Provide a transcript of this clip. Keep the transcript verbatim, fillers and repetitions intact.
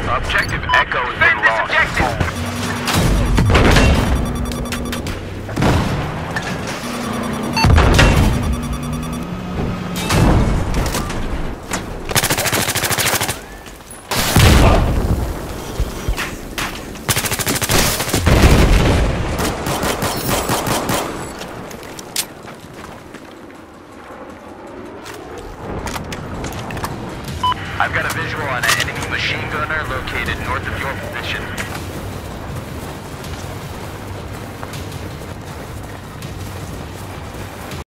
Objective Echo has been lost. Objective. I've got a visual on an enemy machine gunner located north of your position.